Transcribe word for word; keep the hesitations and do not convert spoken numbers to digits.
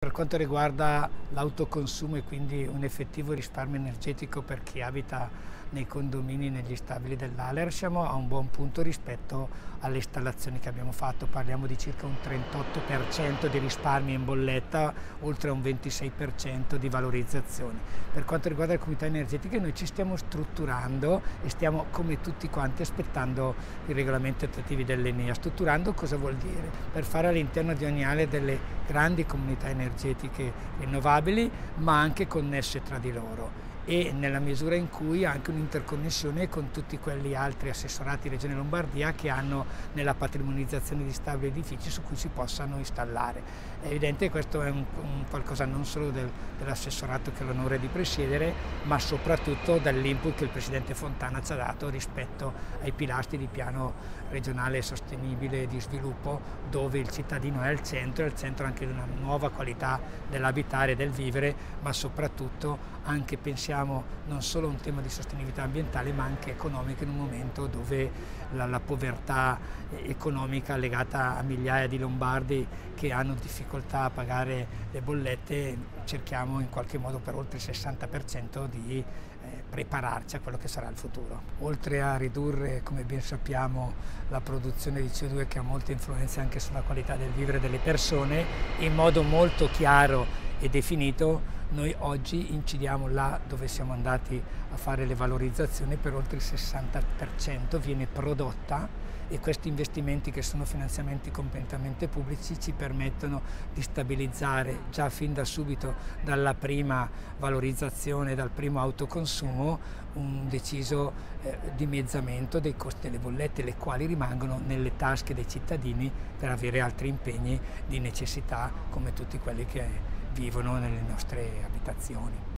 Per quanto riguarda l'autoconsumo e quindi un effettivo risparmio energetico per chi abita nei condomini, negli stabili dell'A L E R, siamo a un buon punto rispetto alle installazioni che abbiamo fatto. Parliamo di circa un trentotto per cento di risparmio in bolletta, oltre a un ventisei per cento di valorizzazioni. Per quanto riguarda le comunità energetiche, noi ci stiamo strutturando e stiamo, come tutti quanti, aspettando i regolamenti attuativi dell'E N E A. Strutturando cosa vuol dire? Per fare all'interno di ogni A L E delle grandi comunità energetiche rinnovabili, ma anche connesse tra di loro, e nella misura in cui anche un'interconnessione con tutti quelli altri assessorati Regione Lombardia che hanno nella patrimonizzazione di stabili edifici su cui si possano installare. È evidente che questo è un, un qualcosa non solo del, dell'assessorato che ho l'onore di presiedere, ma soprattutto dall'input che il Presidente Fontana ci ha dato rispetto ai pilastri di piano regionale sostenibile di sviluppo, dove il cittadino è al centro, è al centro anche di una nuova qualità dell'abitare e del vivere, ma soprattutto anche pensiamo non solo a un tema di sostenibilità ambientale ma anche economica, in un momento dove la, la povertà economica legata a migliaia di lombardi che hanno difficoltà a pagare le bollette, cerchiamo in qualche modo per oltre il sessanta per cento di eh, prepararci a quello che sarà il futuro. Oltre a ridurre, come ben sappiamo, la produzione di C O due, che ha molte influenze anche sulla qualità del vivere delle persone, in modo molto chiaro e definito noi oggi incidiamo là dove siamo andati a fare le valorizzazioni. Per oltre il sessanta per cento viene prodotta, e questi investimenti, che sono finanziamenti completamente pubblici, ci permettono di stabilizzare già fin da subito, dalla prima valorizzazione, dal primo autoconsumo, un deciso eh, dimezzamento dei costi delle bollette, le quali rimangono nelle tasche dei cittadini per avere altri impegni di necessità come tutti quelli che vivono nelle nostre abitazioni.